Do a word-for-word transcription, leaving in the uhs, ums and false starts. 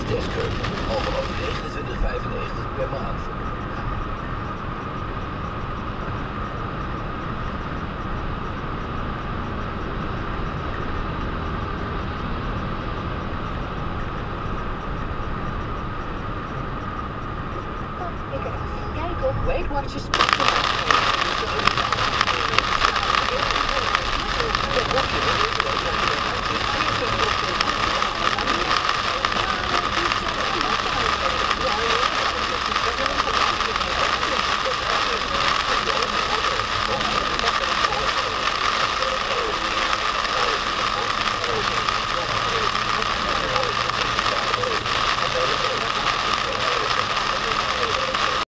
testkeuken. Al vanaf negenentwintig vijfennegentig per maand. Kijk op Weight Watchers. Ja,